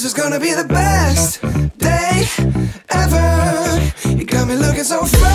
is gonna be the best day ever. You got me looking so fine.